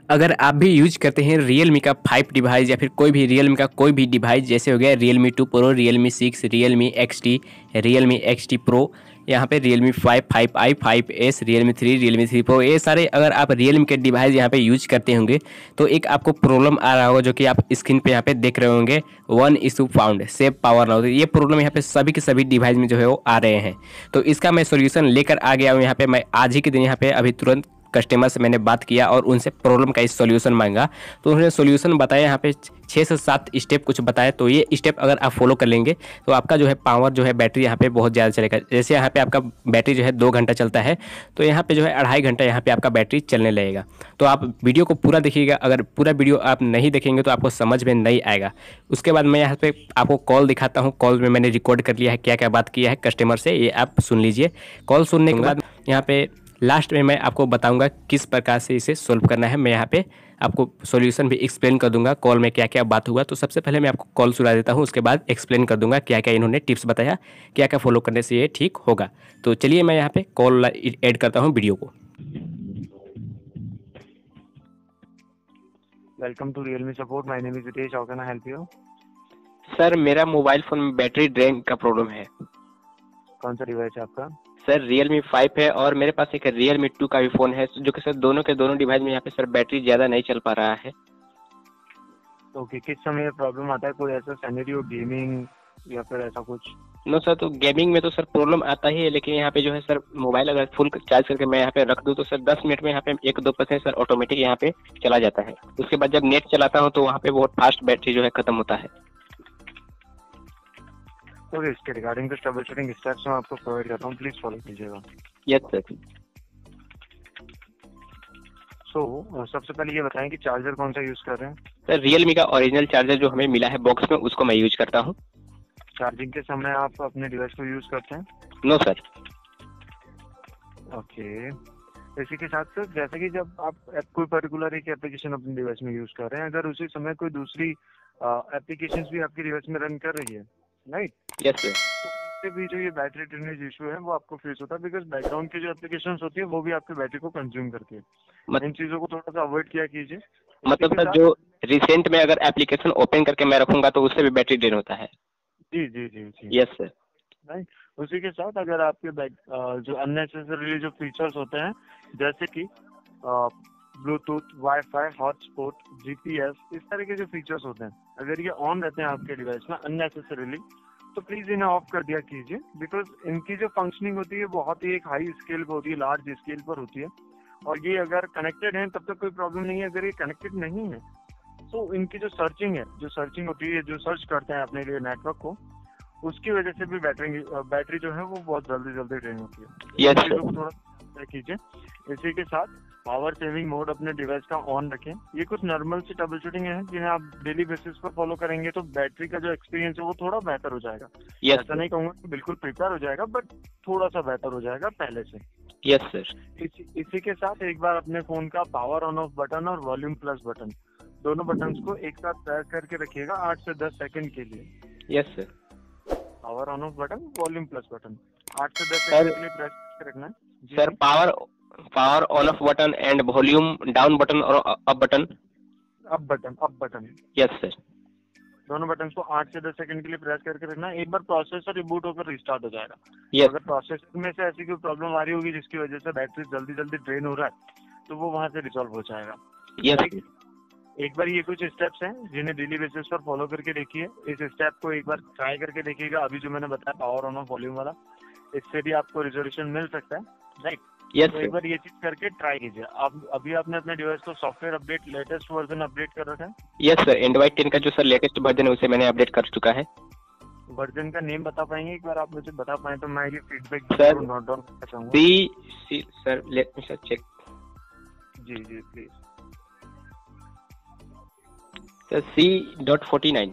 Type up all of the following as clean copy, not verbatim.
अगर आप भी यूज करते हैं Realme का 5 डिवाइस या फिर कोई भी Realme का कोई भी डिवाइस, जैसे हो गया Realme 2 Pro, Realme 6, Realme XT, Realme XT Pro, यहाँ पे Realme 5, 5i, 5s, Realme 3, Realme 3 Pro, ये सारे अगर आप Realme के डिवाइस यहाँ पे यूज करते होंगे तो एक आपको प्रॉब्लम आ रहा होगा, जो कि आप स्क्रीन पे यहाँ पे देख रहे होंगे, one issue found, save power now. ये प्रॉब्लम यहाँ पे सभी के सभी डिवाइस में जो है वो आ रहे हैं। तो इसका मैं सोल्यूशन लेकर आ गया हूँ यहाँ पे। मैं आज ही के दिन यहाँ पे अभी तुरंत कस्टमर से मैंने बात किया और उनसे प्रॉब्लम का इस सॉल्यूशन मांगा, तो उन्होंने सॉल्यूशन बताया यहाँ पे 6 से 7 स्टेप कुछ बताया। तो ये स्टेप अगर आप फॉलो कर लेंगे तो आपका जो है पावर जो है बैटरी यहाँ पे बहुत ज़्यादा चलेगा। जैसे यहाँ पे आपका बैटरी जो है 2 घंटा चलता है, तो यहाँ पे जो है 2.5 घंटा यहाँ पे आपका बैटरी चलने लगेगा। तो आप वीडियो को पूरा देखिएगा, अगर पूरा वीडियो आप नहीं देखेंगे तो आपको समझ में नहीं आएगा। उसके बाद मैं यहाँ पे आपको कॉल दिखाता हूँ। कॉल में मैंने रिकॉर्ड कर लिया है क्या क्या बात किया है कस्टमर से, ये आप सुन लीजिए। कॉल सुनने के बाद यहाँ पे लास्ट में मैं आपको बताऊंगा किस प्रकार से इसे सोल्व करना है। मैं यहाँ पे आपको सॉल्यूशन भी एक्सप्लेन कर दूंगा कॉल में क्या क्या बात हुआ। तो सबसे पहले मैं आपको कॉल सुना देता हूँ, उसके बाद एक्सप्लेन कर दूंगा क्या क्या इन्होंने टिप्स बताया, क्या क्या फॉलो करने से ये ठीक होगा। तो चलिए मैं यहाँ पे कॉल ऐड करता हूँ वीडियो को। Welcome to Realme support, my name is Ritesh, how can I help you? Sir मेरा मोबाइल फ़ोन में बैटरी ड्रेन का प्रॉब्लम है। कौन सा डिवाइस है आपका? सर Realme 5 है और मेरे पास एक Realme 2 का भी फ़ोन है, जो कि सर दोनों के दोनों डिवाइस में यहाँ पे सर बैटरी ज़्यादा नहीं चल पा रहा है। ओके, किस समय प्रॉब्लम आता है? कोई ऐसा सिनेरियो गेमिंग या फिर ऐसा कुछ? नो सर, तो गेमिंग में तो सर प्रॉब्लम आता ही है, लेकिन यहाँ पे जो है सर मोबाइल अगर फुल चार्ज करके मैं यहाँ पे रख दूँ तो सर 10 मिनट में यहाँ पे 1-2% सर ऑटोमेटिक यहाँ पे चला जाता है। उसके बाद जब नेट चलाता हूँ तो वहाँ पे बहुत फास्ट बैटरी जो है खत्म होता है। ओके, इसके रिगार्डिंग कुछ ट्रबल शूटिंग स्टेप्स मैं आपको प्रोवाइड करता हूँ, प्लीज फॉलो कीजिएगा। Yes sir. सबसे पहले ये बताएं कि चार्जर कौन सा यूज कर रहे हैं? सर Realme का ओरिजिनल चार्जर जो हमें मिला है बॉक्स में, उसको मैं यूज करता हूँ। चार्जिंग के समय आप अपने डिवाइस को यूज करते हैं? No sir. ओके, इसी के साथ साथ जैसे कि जब आप कोई पर्टिकुलर एक एप्लीकेशन अपने डिवाइस में यूज कर रहे हैं, अगर उसी समय कोई दूसरी एप्लीकेशंस भी आपके डिवाइस में रन कर रही है, राइट? Yes sir. तो इससे भी जो ये बैटरी ड्रेनेज इशू है वो आपको फेस होता है, बिकॉज बैकग्राउंड की जो एप्लीकेशंस होती है वो भी आपकी बैटरी को कंज्यूम करती है। इन चीजों को थोड़ा सा अवॉइड किया कीजिए। मतलब सर जो रिसेंट में अगर एप्लीकेशन ओपन करके मैं रखूंगा तो उससे भी बैटरी ड्रेन होता है? जी जी जी जी, यस सर। राइट। उसी के साथ अगर आपके जो अननेसेसरीली जो फीचर्स होते हैं, जैसे कि ब्लूटूथ, वाईफाई, हॉटस्पॉट, जीपीएस, इस तरह के जो फीचर्स होते हैं, अगर ये ऑन रहते हैं आपके डिवाइस में अननेसेसरीली, तो प्लीज इन्हें ऑफ कर दिया कीजिए। बिकॉज इनकी जो फंक्शनिंग होती है बहुत ही एक हाई स्केल पर होती है, लार्ज स्केल पर होती है, और ये अगर कनेक्टेड है तब तक कोई प्रॉब्लम नहीं है। अगर ये कनेक्टेड नहीं है तो इनकी जो सर्चिंग होती है, जो सर्च करते हैं अपने लिए नेटवर्क को, उसकी वजह से भी बैटरी जो है वो बहुत जल्दी ड्रेन होती है। यस चीजों को थोड़ा तय कीजिए। इसी के साथ पावर सेविंग मोड अपने डिवाइस का ऑन रखें। ये कुछ नॉर्मल सी ट्रबल शूटिंग है जिन्हें आप डेली बेसिस पर फॉलो करेंगे तो बैटरी का जो एक्सपीरियंस है वो थोड़ा बेहतर हो जाएगा। यस ऐसा नहीं कहूंगा कि बिल्कुल प्रिपेयर हो जाएगा, बट थोड़ा सा बेहतर हो जाएगा पहले से। Yes sir. इसी के साथ एक बार अपने फोन का पावर ऑन ऑफ बटन और वॉल्यूम प्लस बटन, दोनों बटन को एक साथ प्रेस करके रखिएगा 8 से 10 सेकंड के लिए। Yes sir. Power on off button, volume plus button 8 से 10 सेकंड के लिए प्रेस करके रखना है। Sir power on off button and volume down button और up button? Up button. Yes sir. दोनों बटन को 8 से 10 सेकंड के लिए प्रेस करके रखना है। एक बार प्रोसेसर रिबूट होकर रिस्टार्ट हो जाएगा। यस। अगर प्रोसेसर में से ऐसी कोई प्रॉब्लम आ रही होगी जिसकी वजह से बैटरी जल्दी ड्रेन हो रहा है तो वो वहां से रिजॉल्व हो जाएगा। यस। एक बार ये कुछ स्टेप्स हैं जिन्हें डेली बेसिस पर फॉलो करके देखिए। इस स्टेप को एक बार ट्राई करके देखिएगा। अभी जो मैंने बताया पावर ऑन ऑफ वॉल्यूम वाला, इससे भी आपको रिजोल्यूशन मिल सकता है, राइट? यस। तो एक बार ये चीज करके ट्राई कीजिए। अभी आपने अपने डिवाइस को software update, latest version update कर रखा है? यस सर, एंड्रॉइड 10 का जो सर लेटेस्ट वर्जन है उसे मैंने अपडेट कर चुका है। वर्जन का नेम बता पाएंगे? एक बार आप मुझे बता पाए तो मैं ये फीडबैक सर नोट डाउन करना चाहूंगा। See sir, let me sir check. जी जी प्लीज। Sir C.49।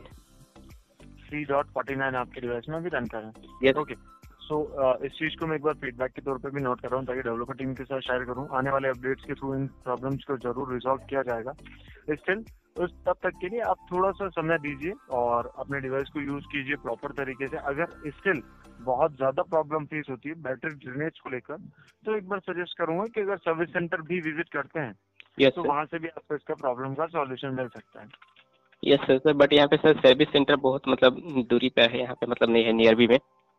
C.49 आपके डिवाइस में भी रन कर रहे हैं? यस। ओके, सो इस चीज को मैं एक बार फीडबैक के तौर पे भी नोट कर रहा हूँ ताकि डेवलपर टीम के साथ शेयर करूँ। आने वाले अपडेट्स के थ्रू इन प्रॉब्लम्स को जरूर रिजॉल्व किया जाएगा। स्टिल तब तक के लिए आप थोड़ा सा समय दीजिए और अपने डिवाइस को यूज कीजिए प्रॉपर तरीके से। अगर स्टिल बहुत ज्यादा प्रॉब्लम फेस होती है बैटरी ड्रेनेज को लेकर, तो एक बार सजेस्ट करूंगा कि अगर सर्विस सेंटर भी विजिट करते हैं यस तो सर। वहाँ से भी आपको इसका प्रॉब्लम का सॉल्यूशन मिल सकता है। यस सर सर, बट यहाँ पे सर सर्विस सेंटर बहुत मतलब दूरी पे है, यहाँ पे मतलब नहीं है नियर भी में।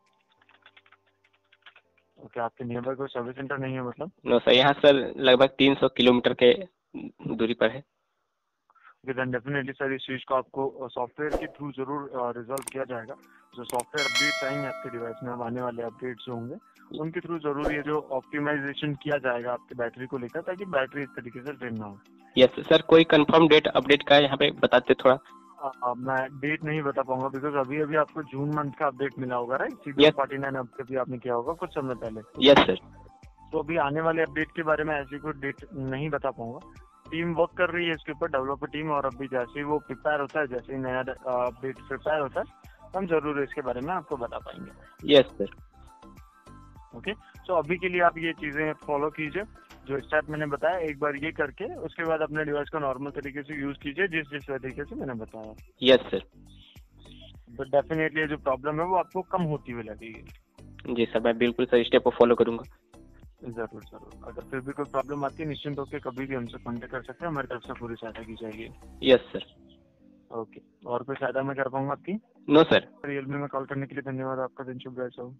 ओके, आपके नियर बाय कोई सर्विस सेंटर नहीं है मतलब? नो सर, यहाँ सर लगभग 300 किलोमीटर के दूरी पर है। देन डेफिनेटली सर इस चीज़ को आपको सॉफ्टवेयर के थ्रू जरूर रिजॉल्व किया जाएगा। जो सॉफ्टवेयर अपडेट्स आएंगे आपके डिवाइस में, अब आने वाले अपडेट्स जो होंगे उनके थ्रू जरूर ये जो ऑप्टिमाइजेशन किया जाएगा आपके बैटरी को लेकर, ताकि बैटरी इस तरीके से ड्रेन ना हो। यस सर, कोई कंफर्म डेट अपडेट का यहाँ पे बताते थोड़ा। मैं डेट नहीं बता पाऊंगा बिकॉज अभी अभी आपको जून मंथ का अपडेट मिला होगा, राइट? CD49 अपडेट भी आपने किया होगा कुछ समय पहले। Yes sir. तो अभी आने वाले अपडेट के बारे में ऐसी कोई डेट नहीं बता पाऊंगा। टीम वर्क कर रही है इसके ऊपर, डेवलपर टीम, और अभी जैसे ही वो प्रिपेयर होता है, जैसे ही नया अपडेट प्रिपेयर होता है, हम जरूर इसके बारे में आपको बता पाएंगे। Yes sir. ओके, तो अभी के लिए आप ये चीजें फॉलो कीजिए जो स्टेप मैंने बताया, एक बार ये करके उसके बाद अपने डिवाइस को नॉर्मल तरीके से यूज कीजिए जिस तरीके से मैंने बताया। Yes sir. तो डेफिनेटली जो प्रॉब्लम है वो आपको कम होती हुई लगेगी। जी सर, मैं बिल्कुल सर स्टेप को फॉलो करूंगा। जरूर जरूर, अगर फिर भी कोई प्रॉब्लम आती है निश्चिंत होकर कभी भी हमसे कांटेक्ट कर सकते हैं, हमारी तरफ से पूरी सहायता की जाएगी। Yes sir. ओके, और कोई सहायता मैं कर पाऊंगा आपकी? No sir. रियलमी में कॉल करने के लिए धन्यवाद, आपका दिन शुभ रहे सो।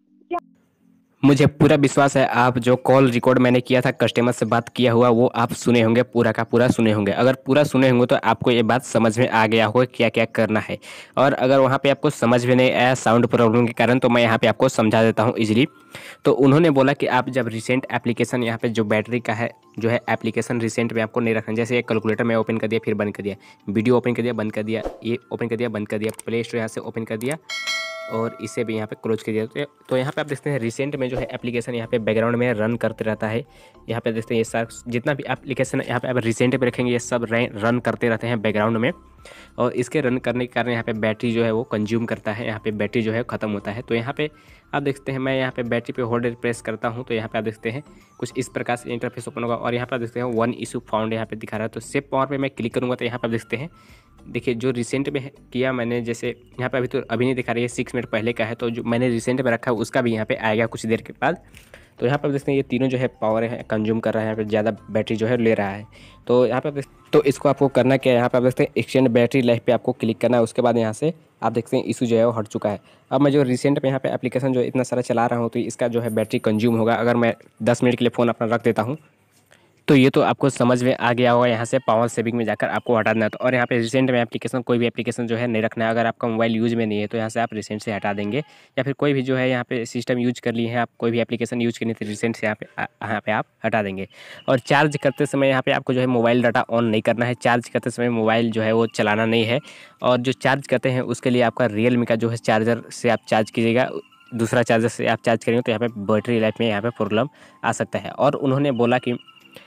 मुझे पूरा विश्वास है आप जो कॉल रिकॉर्ड मैंने किया था कस्टमर से बात किया हुआ वो आप सुने होंगे, पूरा का पूरा सुने होंगे। अगर पूरा सुने होंगे तो आपको ये बात समझ में आ गया होगा क्या क्या करना है। और अगर वहाँ पे आपको समझ में नहीं आया साउंड प्रॉब्लम के कारण, तो मैं यहाँ पे आपको समझा देता हूँ इजीली। तो उन्होंने बोला कि आप जब रिसेंट एप्लीकेशन यहाँ पे जो बैटरी का है जो है एप्लीकेशन रिसेंट में आपको नहीं रखना। जैसे कैलकुलेटर में ओपन कर दिया फिर बंद कर दिया, वीडियो ओपन कर दिया बंद कर दिया, ये ओपन कर दिया बंद कर दिया, प्ले स्टोर यहाँ से ओपन कर दिया और इसे भी यहाँ पे क्लोज कर दिया। तो यहाँ पे आप देखते हैं रिसेंट में जो है एप्लीकेशन यहाँ पे बैकग्राउंड में रन करते रहता है। यहाँ पे देखते हैं ये सारा जितना भी एप्लीकेशन यहाँ पे आप रिसेंट पे रखेंगे ये सब रन करते रहते हैं बैकग्राउंड में। और इसके रन करने के कारण यहाँ पे बैटरी जो है वो कंज्यूम करता है, यहाँ पे बैटरी जो है ख़त्म होता है। तो यहाँ पे आप देखते हैं मैं यहाँ पे बैटरी पे होल्डर प्रेस करता हूँ तो यहाँ पे आप देखते हैं कुछ इस प्रकार से इंटरफेस ओपन होगा। और यहाँ पे आप देखते हैं 1 इशू फाउंड यहाँ पे दिखा रहा है। तो सेव पावर पे मैं क्लिक करूँगा तो यहाँ पे आप देखते हैं, देखिए जो रिसेंट में किया मैंने, जैसे यहाँ पे अभी नहीं दिखा रही है, 6 मिनट पहले का है। तो जो मैंने रिसेंट में रखा है उसका भी यहाँ पे आएगा कुछ देर के बाद। तो यहाँ पर देखते हैं ये तीनों जो है पावर है कंज्यूम कर रहा है, यहाँ पे ज़्यादा बैटरी जो है ले रहा है। तो यहाँ पे तो इसको आपको करना क्या है, यहाँ पे आप देखते हैं एक्सटेंड बैटरी लाइफ पे आपको क्लिक करना है। उसके बाद यहाँ से आप देखते हैं इशू जो है वो हट चुका है। अब मैं जो रिसेंट में यहाँ पे एप्लीकेशन जो इतना सारा चला रहा हूँ तो इसका जो है बैटरी कंज्यूम होगा। अगर मैं 10 मिनट के लिए फ़ोन अपना रख देता हूँ तो ये तो आपको समझ में आ गया होगा। यहाँ से पावर सेविंग में जाकर आपको हटा देना है। तो और यहाँ पे रिसेंट में एप्लीकेशन कोई भी एप्लीकेशन जो है नहीं रखना है। अगर आपका मोबाइल यूज में नहीं है तो यहाँ से आप रिसेंट से हटा देंगे, या फिर कोई भी जो है यहाँ पे सिस्टम यूज कर लिए हैं आप, कोई भी एप्लीकेशन यूज करनी थी रिसेंट से यहाँ पे आप हटा देंगे। और चार्ज करते समय यहाँ पे आपको जो है मोबाइल डाटा ऑन नहीं करना है। चार्ज करते समय मोबाइल जो है वो चलाना नहीं है। और जो चार्ज करते हैं उसके लिए आपका रियलमी का जो है चार्जर से आप चार्ज कीजिएगा, दूसरा चार्जर से आप चार्ज करेंगे तो यहाँ पे बैटरी लाइफ में यहाँ पे प्रॉब्लम आ सकता है। और उन्होंने बोला कि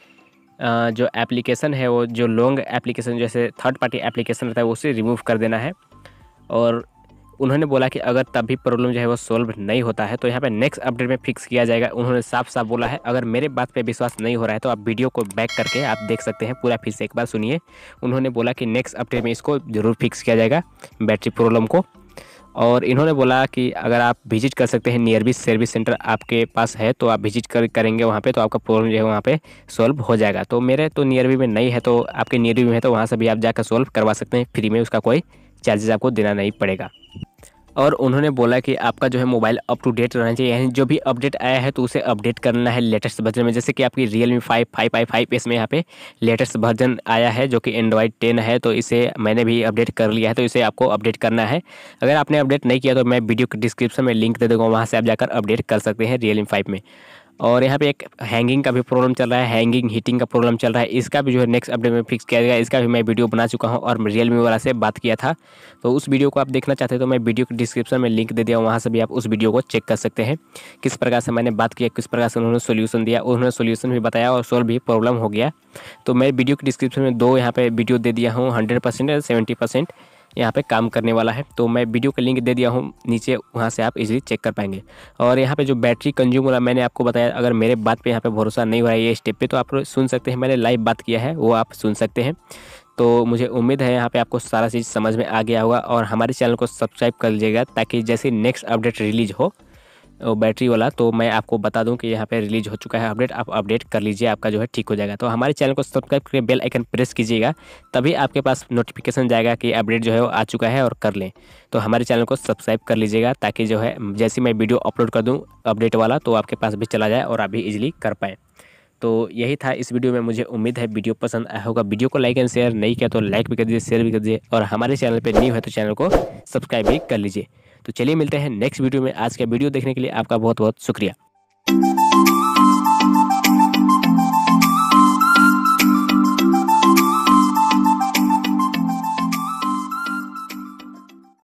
जो एप्लीकेशन है वो जो लॉन्ग एप्लीकेशन जैसे थर्ड पार्टी एप्लीकेशन रहता है उसे रिमूव कर देना है। और उन्होंने बोला कि अगर तब भी प्रॉब्लम जो है वो सॉल्व नहीं होता है तो यहाँ पे नेक्स्ट अपडेट में फिक्स किया जाएगा। उन्होंने साफ साफ बोला है। अगर मेरे बात पे विश्वास नहीं हो रहा है तो आप वीडियो को बैक करके आप देख सकते हैं, पूरा फिर से एक बार सुनिए। उन्होंने बोला कि नेक्स्ट अपडेट में इसको ज़रूर फिक्स किया जाएगा बैटरी प्रॉब्लम को। और इन्होंने बोला कि अगर आप विजिट कर सकते हैं, नियर भी सर्विस सेंटर आपके पास है तो आप विजिट करेंगे वहाँ पे तो आपका प्रॉब्लम जो है वहाँ पे सॉल्व हो जाएगा। तो मेरे तो नियर भी में नहीं है, तो आपके नियर भी में है तो वहाँ से भी आप जाकर सॉल्व करवा सकते हैं फ्री में, उसका कोई चार्जेस आपको देना नहीं पड़ेगा। और उन्होंने बोला कि आपका जो है मोबाइल अप टू डेट रहना चाहिए, यानी जो भी अपडेट आया है तो उसे अपडेट करना है लेटेस्ट वर्जन में। जैसे कि आपकी Realme 5 में यहाँ पे लेटेस्ट वर्जन आया है जो कि Android 10 है, तो इसे मैंने भी अपडेट कर लिया है तो इसे आपको अपडेट करना है। अगर आपने अपडेट नहीं किया तो मैं वीडियो के डिस्क्रिप्शन में लिंक दे दूँगा, वहाँ से आप जाकर अपडेट कर सकते हैं Realme 5 में। और यहाँ पे एक हैंगिंग का भी प्रॉब्लम चल रहा है, हैंगिंग हीटिंग का प्रॉब्लम चल रहा है, इसका भी जो है नेक्स्ट अपडेट में फिक्स किया जाएगा। इसका भी मैं वीडियो बना चुका हूँ और रियलमी वाला से बात किया था, तो उस वीडियो को आप देखना चाहते हैं तो मैं वीडियो के डिस्क्रिप्शन में लिंक दे दिया, वहाँ से भी आप उस वीडियो को चेक कर सकते हैं किस प्रकार से मैंने बात किया, किस प्रकार से उन्होंने सोल्यूशन दिया। उन्होंने सोल्यूशन भी बताया और सॉल्व भी प्रॉब्लम हो गया। तो मैं वीडियो के डिस्क्रिप्शन में 2 यहाँ पे वीडियो दे दिया हूँ, 100% और 70% यहाँ पे काम करने वाला है। तो मैं वीडियो का लिंक दे दिया हूँ नीचे, वहाँ से आप इजीली चेक कर पाएंगे। और यहाँ पे जो बैटरी कंज्यूम हो रहा है मैंने आपको बताया, अगर मेरे बात पे यहाँ पे भरोसा नहीं हो रहा है ये स्टेप पे तो आप सुन सकते हैं, मैंने लाइव बात किया है वो आप सुन सकते हैं। तो मुझे उम्मीद है यहाँ पे आपको सारा चीज़ समझ में आ गया होगा। और हमारे चैनल को सब्सक्राइब कर लीजिएगा ताकि जैसे नेक्स्ट अपडेट रिलीज हो बैटरी वाला, तो मैं आपको बता दूं कि यहाँ पे रिलीज हो चुका है अपडेट। आप अपडेट कर लीजिए, आपका जो है ठीक हो जाएगा। तो हमारे चैनल को सब्सक्राइब करके बेल आइकन प्रेस कीजिएगा, तभी आपके पास नोटिफिकेशन जाएगा कि अपडेट जो है वो आ चुका है, और कर लें। तो हमारे चैनल को सब्सक्राइब कर लीजिएगा, ताकि जो है जैसे मैं वीडियो अपलोड कर दूँ अपडेट वाला, तो आपके पास भी चला जाए और आप भी ईजिली कर पाएँ। तो यही था इस वीडियो में। मुझे उम्मीद है वीडियो पसंद आया होगा। वीडियो को लाइक एंड शेयर नहीं किया तो लाइक भी कर दीजिए, शेयर भी कर दीजिए, और हमारे चैनल पे न्यू है तो चैनल को सब्सक्राइब भी कर लीजिए। तो चलिए मिलते हैं नेक्स्ट वीडियो में। आज का वीडियो देखने के लिए आपका बहुत बहुत शुक्रिया।